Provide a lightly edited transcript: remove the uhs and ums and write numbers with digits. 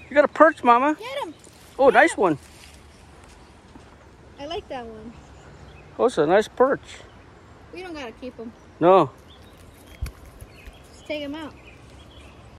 You got a perch, Mama. Get him. Oh, nice one. I like that one. Oh, it's a nice perch. We don't gotta keep him. No. Just take him out.